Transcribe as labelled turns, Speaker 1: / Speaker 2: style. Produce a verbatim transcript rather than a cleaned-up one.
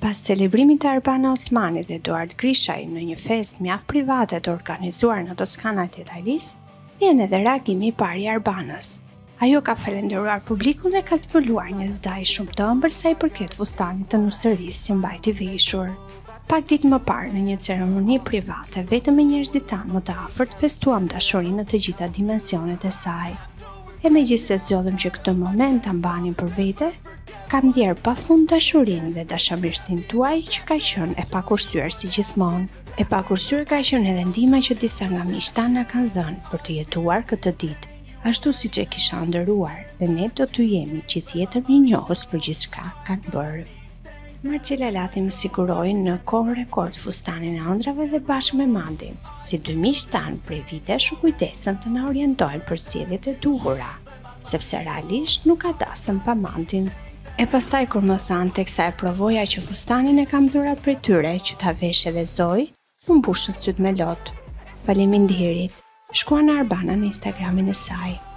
Speaker 1: Pas celebrimit të Arbana Osmanit dhe Eduard Grishaj në një fest mjaft private të organizuar në Toskanat e Italisë, vjen edhe reagimi i parë i Arbanës. Ajo ka falendëruar publikun dhe ka zbuluar një detaj shumë të ëmbël sa i përket fustanit të nusërisë që mbajti veshur. Pak ditë më parë, në një ceremoni private, vetëm me njerëzit tanë më të afërt festuam dashurinë në të gjitha dimensionet e saj. E megjithse zgjodhëm që këtë moment ta mbanim për vete, kam ndjerë pafund dashurinë dhe dashamirësinë tuaj që ka qenë e pakursyer si gjithmonë. E pakursyer ka qenë edhe ndihma që disa nga miqtë tanë na kanë dhënë për të jetuar këtë ditë, ashtu siç e kisha ëndërruar, dhe ne do t'ju jemi gjithjetër mirënjohës për gjithçka kanë bërë. Marcela Lati më siguroi në kohë rekord fustanin e ëndrave dhe bashkë me Mandin, si dy miqtë tanë prej vitesh u kujdesen të na orientojnë për zgjedhjet e duhura, sepse realisht nuk ka dasëm pa Mandin. E pastaj kur më thanë teksa e provoja që fustanin e kam dhurat prej tyre që ta vesh edhe Zoj, u mbushën syt me lot. Faleminderit. Shkruan Arbana në Instagramin e saj.